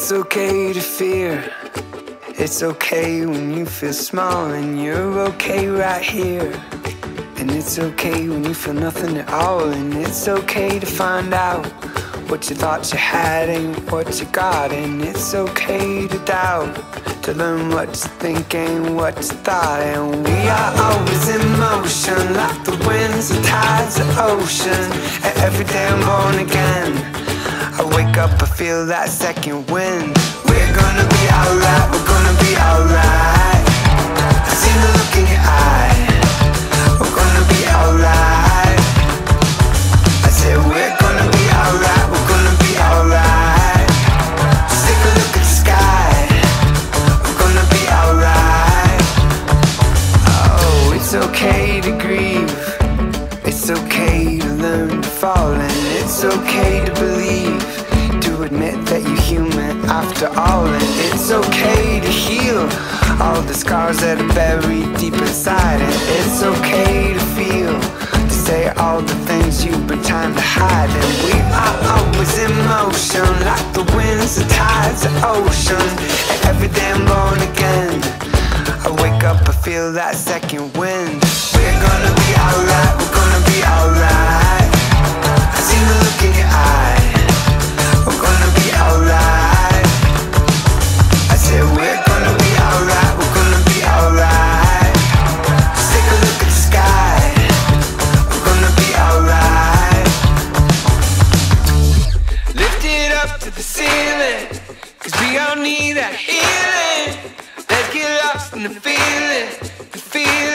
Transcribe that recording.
It's okay to fear. It's okay when you feel small, and you're okay right here. And it's okay when you feel nothing at all. And it's okay to find out what you thought you had ain't what you got. And it's okay to doubt, to learn what you think ain't what you thought. And we are always in motion, like the winds and tides of ocean. And every day I'm born again, I wake up, I feel that second wind. We're gonna be alright, we're gonna be alright. I see the look in your eye. We're gonna be alright. I said we're gonna be alright, we're gonna be alright. Just take a look at the sky. We're gonna be alright. Oh, it's okay to grieve. It's okay to learn to fall. And it's okay to believe, to admit that you're human after all. And it's okay to heal all the scars that are buried deep inside. And it's okay to feel, to say all the things you've been trying to hide. And we are always in motion, like the winds and tides of ocean. And every day I'm born again, I wake up, I feel that second wind. We're gonna be alright, we're gonna be alright. I see the look in your eye. We're gonna be alright. I said we're gonna be alright, we're gonna be alright. Just take a look at the sky. We're gonna be alright. Lift it up to the ceiling, 'cause we all need that healing. Let's get lost in the feeling, the feeling.